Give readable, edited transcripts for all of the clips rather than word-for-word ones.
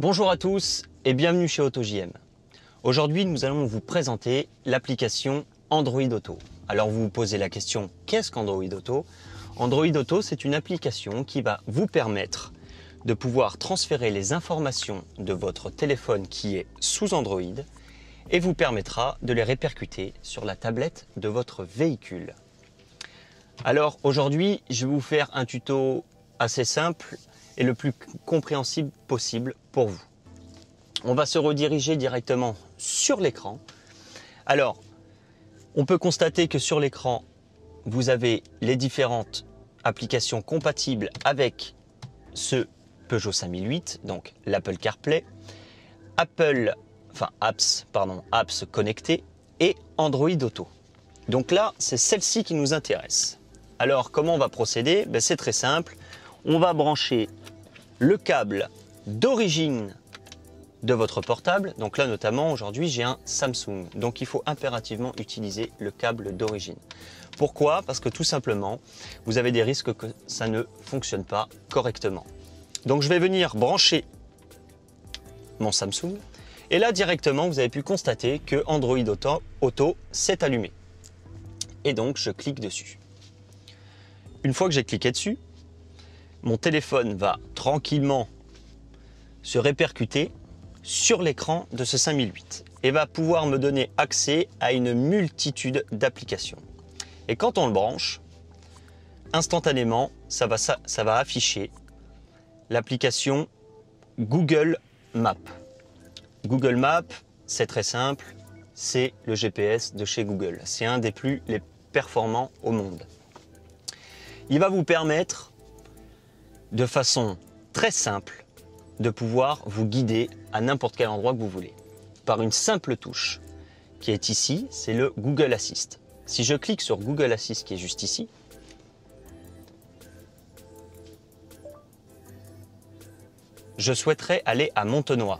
Bonjour à tous et bienvenue chez AutoJM. Aujourd'hui, nous allons vous présenter l'application Android Auto. Alors vous vous posez la question, qu'est-ce qu'Android Auto? Android Auto, c'est une application qui va vous permettre de pouvoir transférer les informations de votre téléphone qui est sous Android et vous permettra de les répercuter sur la tablette de votre véhicule. Alors aujourd'hui, je vais vous faire un tuto assez simple et le plus compréhensible possible pour vous. On va se rediriger directement sur l'écran. Alors, on peut constater que sur l'écran, vous avez les différentes applications compatibles avec ce Peugeot 5008, donc l'Apple CarPlay, apps connectés et Android Auto. Donc là, c'est celle-ci qui nous intéresse. Alors, comment on va procéder? C'est très simple. On va brancher le câble d'origine de votre portable. Donc là, notamment, aujourd'hui, j'ai un Samsung. Donc, il faut impérativement utiliser le câble d'origine. Pourquoi? Parce que tout simplement, vous avez des risques que ça ne fonctionne pas correctement. Donc, je vais venir brancher mon Samsung. Et là, directement, vous avez pu constater que Android Auto s'est allumé. Et donc, je clique dessus. Une fois que j'ai cliqué dessus, mon téléphone va tranquillement se répercuter sur l'écran de ce 5008 et va pouvoir me donner accès à une multitude d'applications. Et quand on le branche, instantanément, ça va afficher l'application Google Maps. Google Maps, c'est très simple, c'est le GPS de chez Google. C'est un des plus performants au monde. Il va vous permettre de façon très simple de pouvoir vous guider à n'importe quel endroit que vous voulez. Par une simple touche qui est ici, c'est le Google Assist. Si je clique sur Google Assist qui est juste ici, je souhaiterais aller à Montenoy.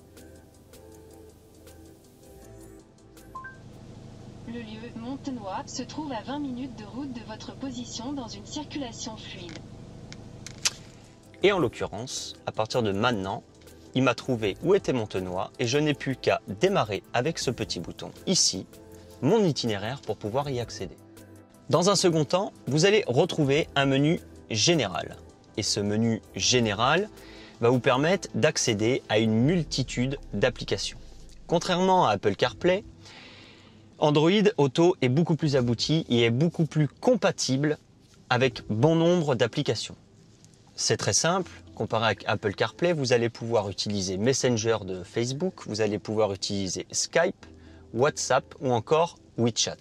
Le lieu Montenoy se trouve à 20 minutes de route de votre position dans une circulation fluide. Et en l'occurrence, à partir de maintenant, il m'a trouvé où était Montenoy et je n'ai plus qu'à démarrer avec ce petit bouton ici, mon itinéraire pour pouvoir y accéder. Dans un second temps, vous allez retrouver un menu général. Et ce menu général va vous permettre d'accéder à une multitude d'applications. Contrairement à Apple CarPlay, Android Auto est beaucoup plus abouti et est beaucoup plus compatible avec bon nombre d'applications. C'est très simple, comparé avec Apple CarPlay, vous allez pouvoir utiliser Messenger de Facebook, vous allez pouvoir utiliser Skype, WhatsApp ou encore WeChat.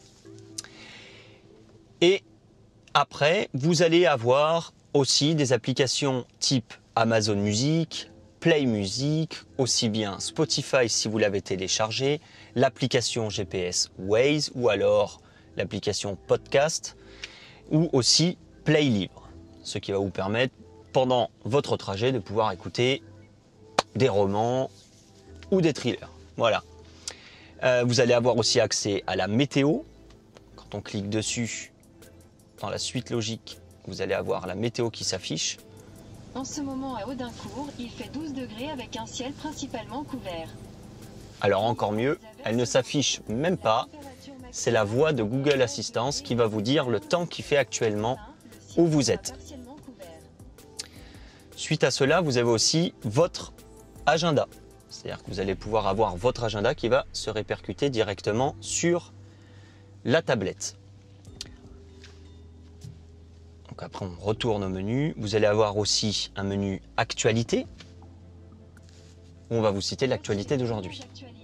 Et après, vous allez avoir aussi des applications type Amazon Music, Play Music, aussi bien Spotify si vous l'avez téléchargé, l'application GPS Waze ou alors l'application Podcast ou aussi Play Libre. Ce qui va vous permettre, pendant votre trajet, de pouvoir écouter des romans ou des thrillers. Voilà. Vous allez avoir aussi accès à la météo. Quand on clique dessus, dans la suite logique, vous allez avoir la météo qui s'affiche. En ce moment à Audincourt, il fait 12 degrés avec un ciel principalement couvert. Alors encore mieux, elle ne s'affiche même pas. C'est la voix de Google Assistant qui va vous dire le temps qu'il fait actuellement où vous êtes. Suite à cela, vous avez aussi votre agenda. C'est-à-dire que vous allez pouvoir avoir votre agenda qui va se répercuter directement sur la tablette. Donc après, on retourne au menu. Vous allez avoir aussi un menu actualité où on va vous citer l'actualité d'aujourd'hui.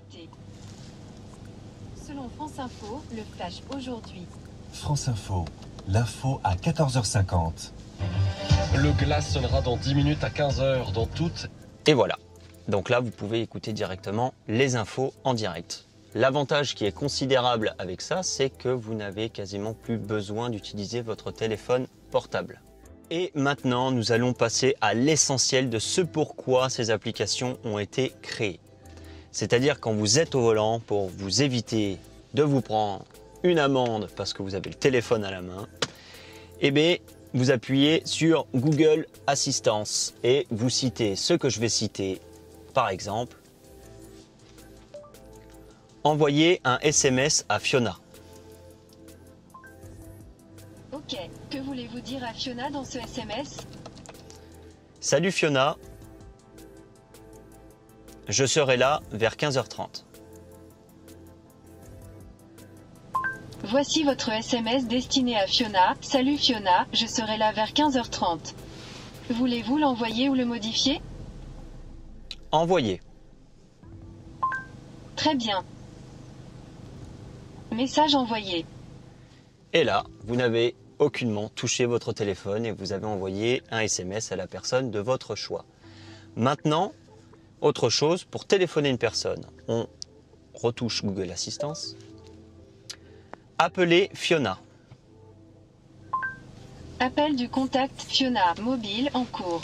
Selon France Info, le flash aujourd'hui. France Info, l'info à 14h50. Le glace sonnera dans 10 minutes à 15h dans toutes. Et voilà. Donc là, vous pouvez écouter directement les infos en direct. L'avantage qui est considérable avec ça, c'est que vous n'avez quasiment plus besoin d'utiliser votre téléphone portable. Et maintenant, nous allons passer à l'essentiel de ce pourquoi ces applications ont été créées. C'est-à-dire quand vous êtes au volant, pour vous éviter de vous prendre une amende parce que vous avez le téléphone à la main, eh bien, vous appuyez sur Google Assistance et vous citez ce que je vais citer par exemple, envoyer un SMS à Fiona. Ok, que voulez-vous dire à Fiona dans ce SMS? Salut Fiona, je serai là vers 15h30. Voici votre SMS destiné à Fiona. Salut Fiona, je serai là vers 15h30. Voulez-vous l'envoyer ou le modifier? Envoyer. Très bien. Message envoyé. Et là, vous n'avez aucunement touché votre téléphone et vous avez envoyé un SMS à la personne de votre choix. Maintenant, autre chose, pour téléphoner une personne, on retouche Google Assistance. Appelez Fiona. Appel du contact Fiona, mobile en cours.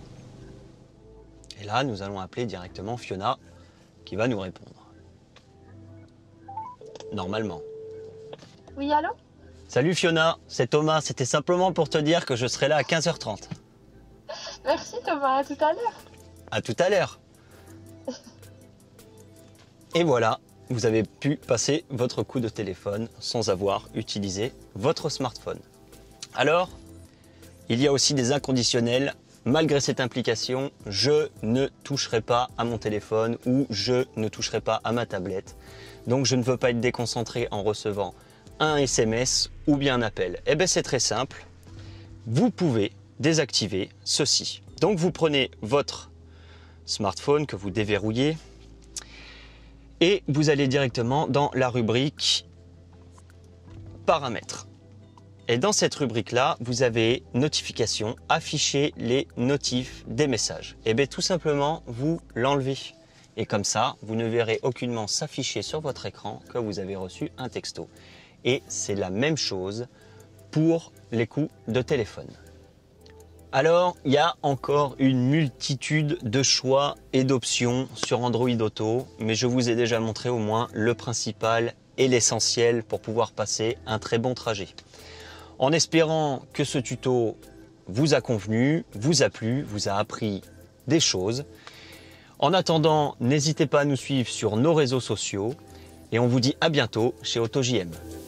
Et là, nous allons appeler directement Fiona qui va nous répondre. Normalement. Oui, allô? Salut Fiona, c'est Thomas. C'était simplement pour te dire que je serai là à 15h30. Merci Thomas, à tout à l'heure. À tout à l'heure. Et voilà, vous avez pu passer votre coup de téléphone sans avoir utilisé votre smartphone. Alors, il y a aussi des inconditionnels. Malgré cette implication, je ne toucherai pas à mon téléphone ou je ne toucherai pas à ma tablette. Donc je ne veux pas être déconcentré en recevant un SMS ou bien un appel. Eh bien c'est très simple, vous pouvez désactiver ceci. Donc vous prenez votre smartphone que vous déverrouillez et vous allez directement dans la rubrique paramètres. Et dans cette rubrique-là, vous avez notifications, afficher les notifs des messages. Et bien tout simplement, vous l'enlevez. Et comme ça, vous ne verrez aucunement s'afficher sur votre écran que vous avez reçu un texto. Et c'est la même chose pour les coups de téléphone. Alors, il y a encore une multitude de choix et d'options sur Android Auto, mais je vous ai déjà montré au moins le principal et l'essentiel pour pouvoir passer un très bon trajet. En espérant que ce tuto vous a convenu, vous a plu, vous a appris des choses. En attendant, n'hésitez pas à nous suivre sur nos réseaux sociaux et on vous dit à bientôt chez AutoJM.